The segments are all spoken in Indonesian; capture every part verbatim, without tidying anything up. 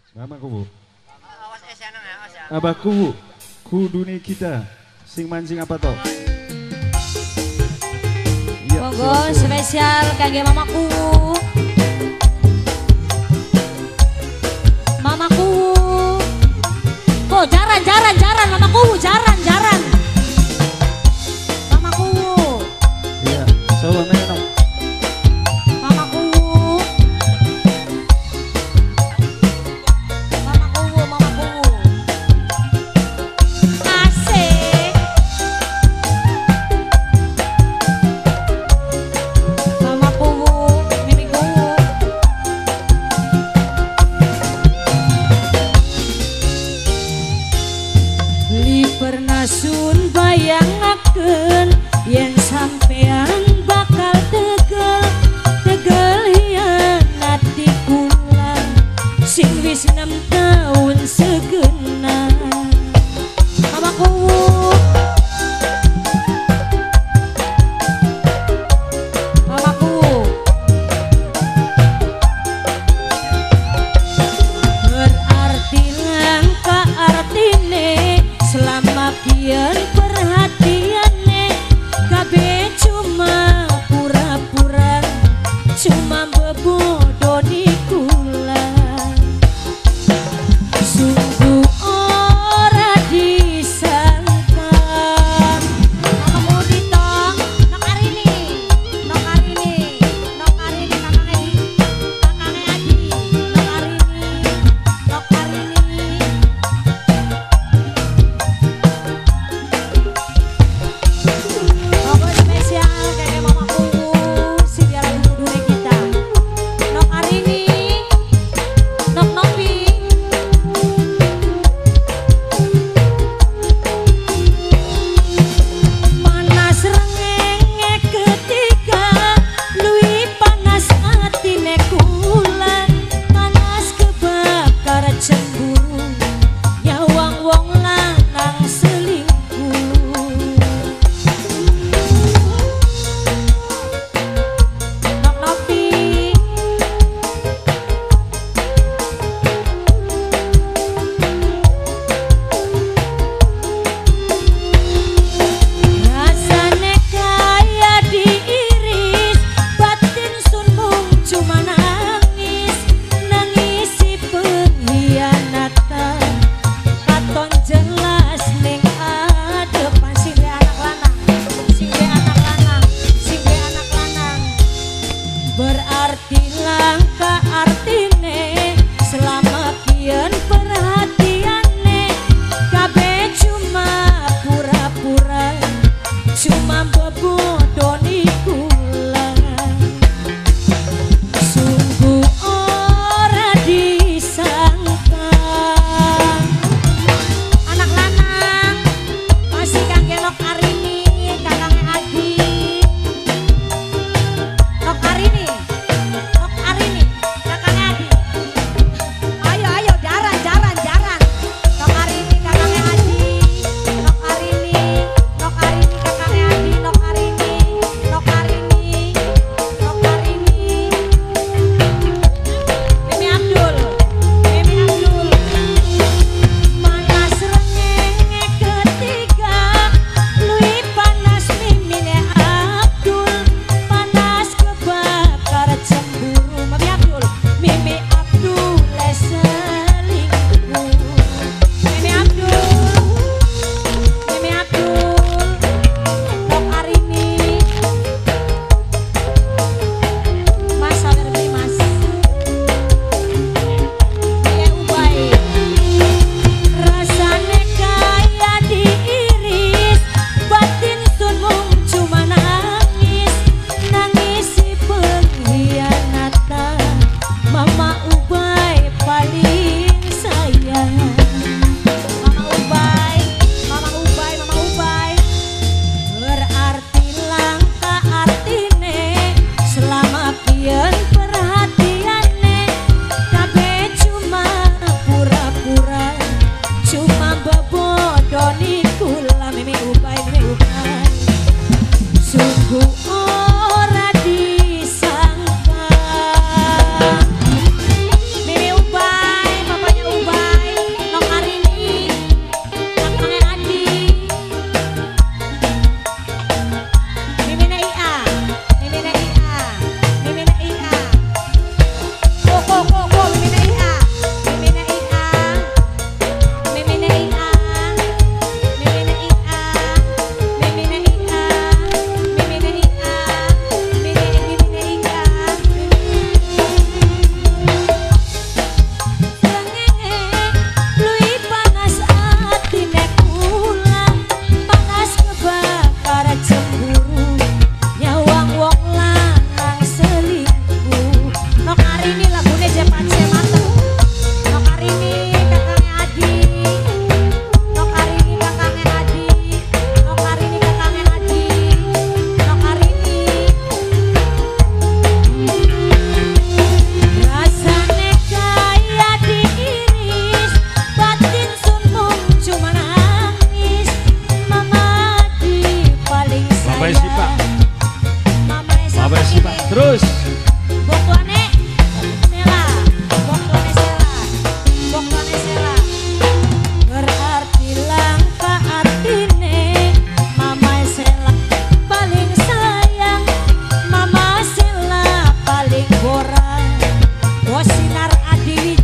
Mamaku. Awas es ya nang ya, awas ya. Abaku kudune kita sing mancing apa toh? Ya, monggo spesial kangge mamaku. Mamaku. Oh, jaran jaran jaran mamaku, jaran jaran. Mamaku. Iya, solo nenong. Mamaku. Mamaku, mamaku. Asik. Mamaku, mimiku. Li pernah sun bayangakeun yen sampean bakal tegel tegel hianat di kula sing wis enam tahun segenap. Mamaku. Mamaku. Berarti langka artine selama kian perhatiannya kabeh cuma pura-pura cuma bebodoh di kula sungguh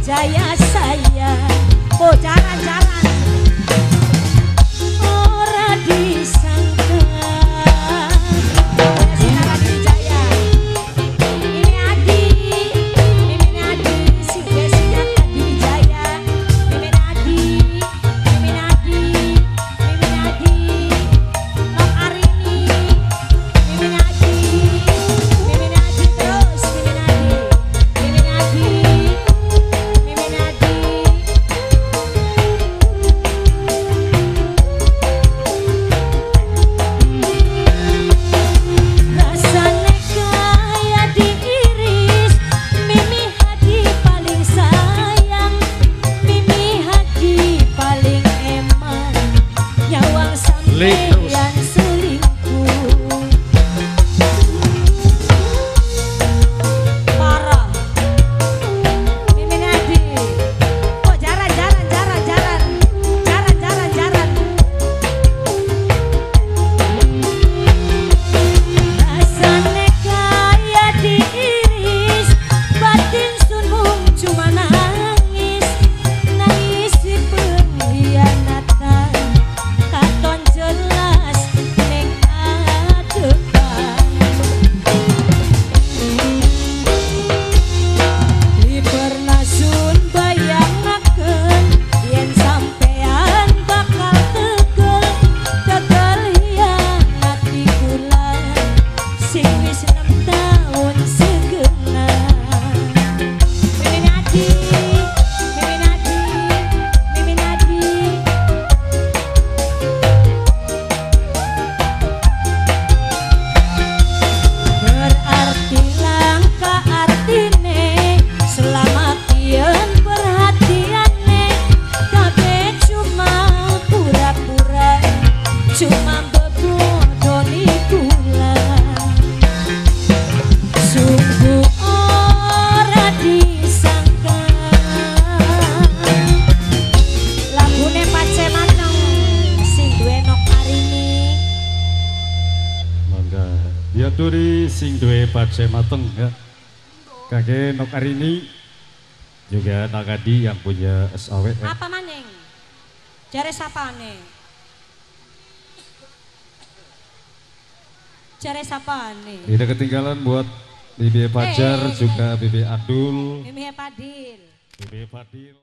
Wijaya saya. Oh jalan-jalan. Ora disangka. Yang selingkuh parah Mimin Adi. Oh jalan jalan jalan jalan jalan jalan jalan. Rasane kaya diiris, batin sun mung cuma nangis, nangis si pengkhianatan. Katon jelas ning adepan. Di pernah sun bayangaken yen sampean bakal tegel, tegel hianati kula sing wis enam taun segenap. Mimin Adi, Mimin Adi, Mimin Adi. Berarti langka artine selamat yen perhatiane, kabeh cuma pura-pura, cuma bebodoni kula. Sungguh ora disangka. Lagune Pace Mateng sing duwe Nok Arini. Mangga diaturi sing duwe Pace Mateng ya. Kakek Nok Arini juga Nagadi yang punya S A W ya. Apa maning? Jare sapane? Jare sapane? Tidak ketinggalan buat Bibi Fajar Eh, eh, juga Bibi Adul, Mimi Padil. Bibi Fadil.